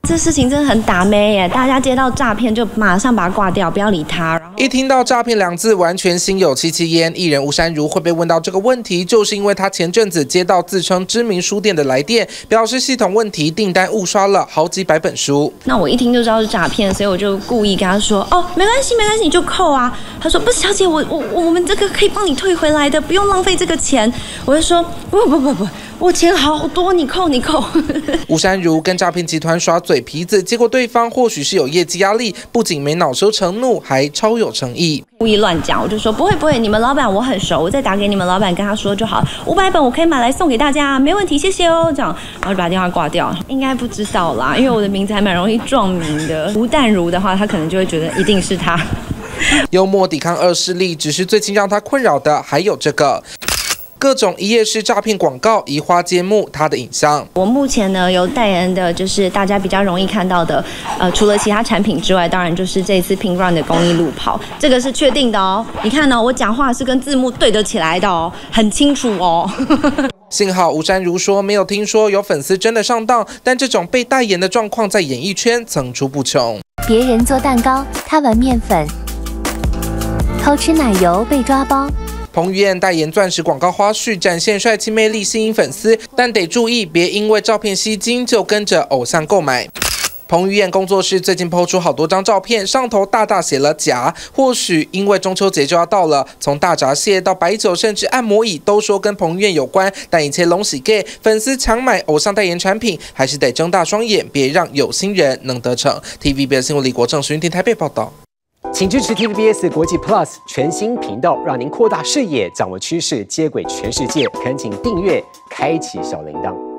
这事情真的很打妹耶！大家接到诈骗就马上把它挂掉，不要理他。 一听到诈骗2字，完全心有戚戚焉。艺人吴珊如会被问到这个问题，就是因为她前阵子接到自称知名书店的来电，表示系统问题，订单误刷了好几百本书。 那我一听就知道是诈骗，所以我就故意跟他说：“哦，没关系，没关系，你就扣啊。”他说：“不是，小姐，我们这个可以帮你退回来的，不用浪费这个钱。”我就说：“不，我钱好多，你扣。” 吴珊如跟诈骗集团耍嘴皮子，结果对方或许是有业绩压力，不仅没恼羞成怒，还超有诚意。 故意乱讲，我就说不会，你们老板我很熟，我再打给你们老板跟他说就好，500本我可以买来送给大家，没问题，谢谢哦。这样，然后就把电话挂掉。应该不知道啦，因为我的名字还蛮容易撞名的。吴淡如的话，他可能就会觉得一定是他。 幽默抵抗恶势力，只是最近让他困扰的还有这个。各种一页式诈骗广告移花接木，他的影像。 我目前呢有代言的，就是大家比较容易看到的，除了其他产品之外，当然就是这次 Pink Run 的公益路跑，这个是确定的哦。你看哦，我讲话是跟字幕对得起来的哦，很清楚哦。 幸好吴珊如说没有听说有粉丝真的上当，但这种被代言的状况在演艺圈层出不穷。 别人做蛋糕，他玩面粉；偷吃奶油被抓包。 彭于晏代言钻石广告花絮，展现帅气魅力，吸引粉丝，但得注意，别因为照片吸睛就跟着偶像购买。彭于晏工作室最近抛出好多张照片，上头大写了假，或许因为中秋节就要到了，从大闸蟹到白酒，甚至按摩椅都说跟彭于晏有关，但一切拢是假，粉丝抢买偶像代言产品，还是得睁大双眼，别让有心人能得逞。TVBS 新闻李国正、徐云婷台北报道。 请支持 TVBS 国际 Plus 全新频道，让您扩大视野，掌握趋势，接轨全世界。恳请订阅，开启小铃铛。